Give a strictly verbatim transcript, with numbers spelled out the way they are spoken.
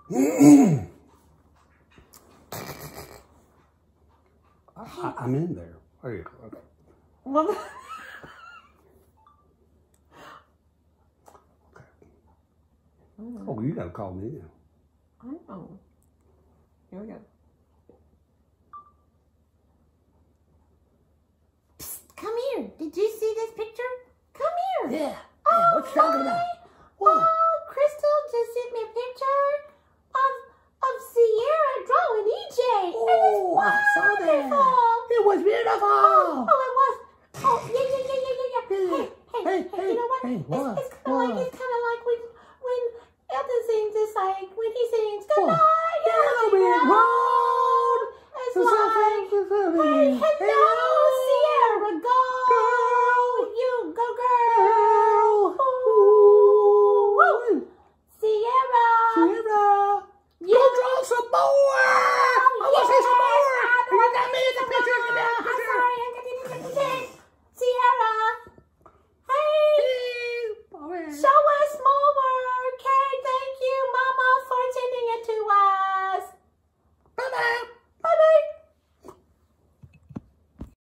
I, I'm in there. There you go. Okay. Well, Okay. Oh, you gotta call me in. I know. Here we go. Psst, come here. Did you see this picture? Come here. Yeah. Oh, yeah. What you talking about? What? Oh, Crystal just sent me a picture of of Sierra drawing E J. Oh, I saw that. It was beautiful. Oh, oh, it was. Oh, yeah, yeah, yeah, yeah, yeah, yeah. Hey, hey, Hey, hey, hey, you know what? hey, what? It's, it's